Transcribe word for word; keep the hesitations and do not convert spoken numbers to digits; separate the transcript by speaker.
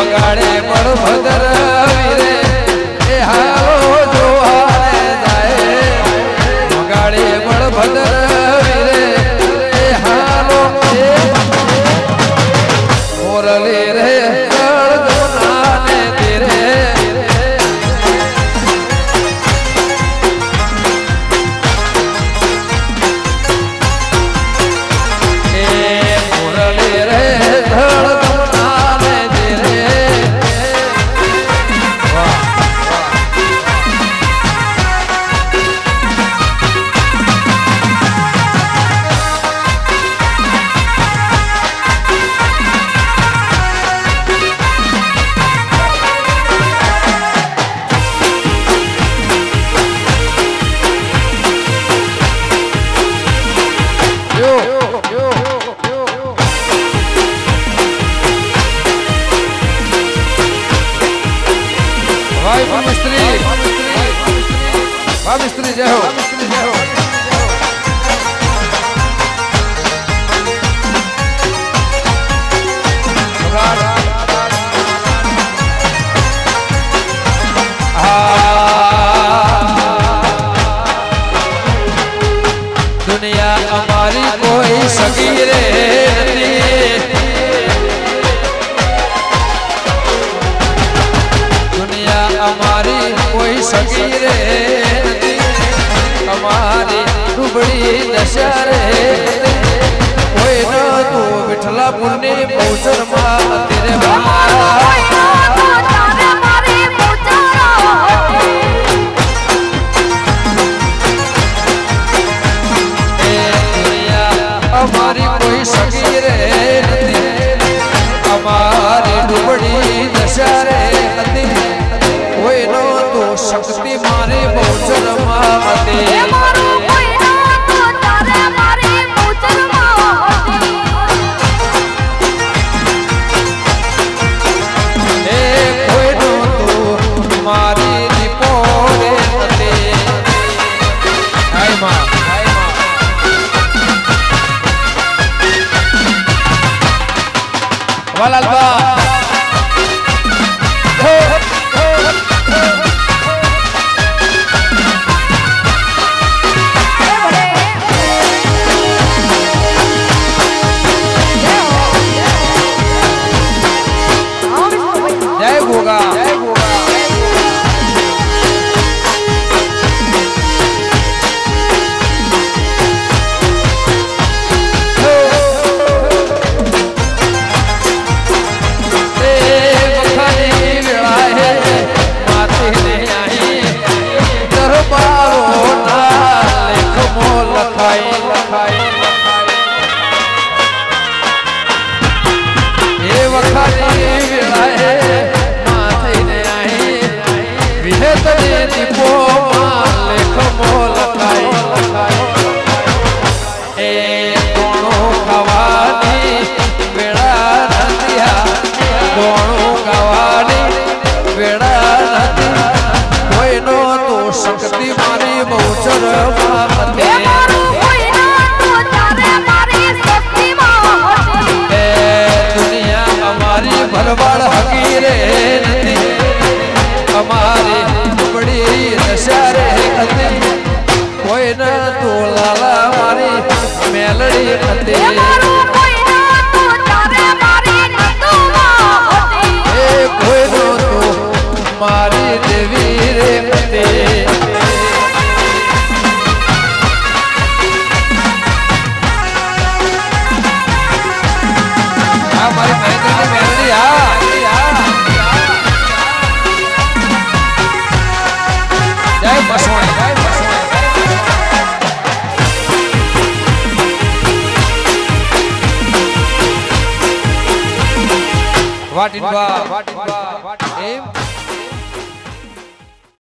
Speaker 1: વગાડે બળભદ્ર વીરે એ હાલો જોવાને જાય વગાડે બળભદ્ર વીરે એ હાલો મોરલી રે ગળદોનાને ધીરે मिस्त्री जय हो दुनिया हमारी कोई सगी रे दुनिया हमारी कोई सगी रे हमारी दुबड़ी दशा रे कोई न तू विठला पुण्य पहुंचर मां तेरे हमारी कोई सगी रे हमारी दुबड़ी दशा रे कोई न तो शक्ति मारे बहुचर माते कोई न तो मारी रिपोरे मते हाय मां वालालबा जय गोगा जय गोगा शक्ति मारी बहुचर माते दुनिया हमारी भरवाड़ हकीरे हमारी बड़ी दशा रे कोई न तो लाला मारी मेलड़ी खते कोई न तो मारी देवी रे खते हमारी महेंद्र की मेलड़ी आ जय बसवाई जय बसवाई वाट इन